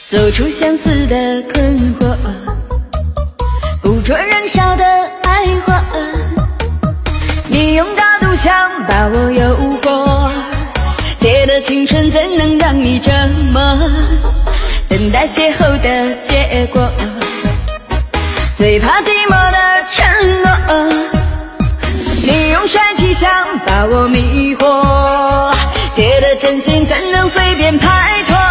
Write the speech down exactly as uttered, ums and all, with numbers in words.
走出相思的困惑，捕捉燃烧的爱火。你用大毒想把我诱惑，借的青春怎能让你折磨？等待邂逅的结果，最怕寂寞的承诺。你用帅气想把我迷惑，借的真心怎能随便拍拖？